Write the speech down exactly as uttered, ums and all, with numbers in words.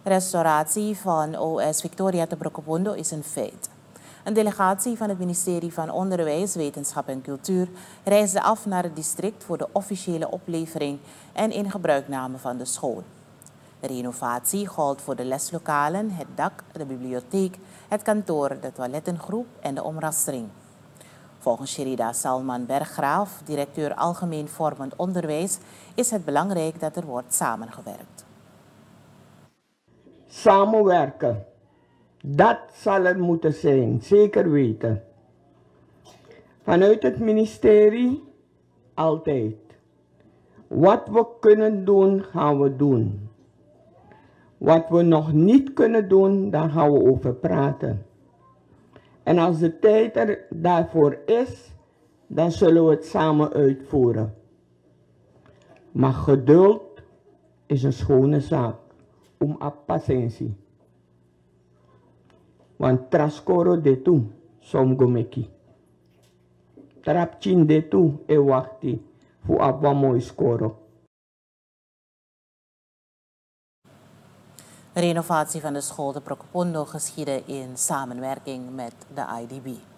Restauratie van O S Victoria te Brokopondo is een feit. Een delegatie van het ministerie van Onderwijs, Wetenschap en Cultuur reisde af naar het district voor de officiële oplevering en ingebruikname van de school. De renovatie gold voor de leslokalen, het dak, de bibliotheek, het kantoor, de toilettengroep en de omrastering. Volgens Sherida Salman Berggraaf, directeur Algemeen Vormend Onderwijs, is het belangrijk dat er wordt samengewerkt. Samenwerken, dat zal er moeten zijn, zeker weten. Vanuit het ministerie, altijd. Wat we kunnen doen, gaan we doen. Wat we nog niet kunnen doen, daar gaan we over praten. En als de tijd er daarvoor is, dan zullen we het samen uitvoeren. Maar geduld is een schone zaak. Om a patiëntie. Want traskoro de tu, som gomeki. Trapchin de tu, e wachti, fu abwa mooi skoro. De renovatie van de school te Brokopondo geschiedde in samenwerking met de I D B.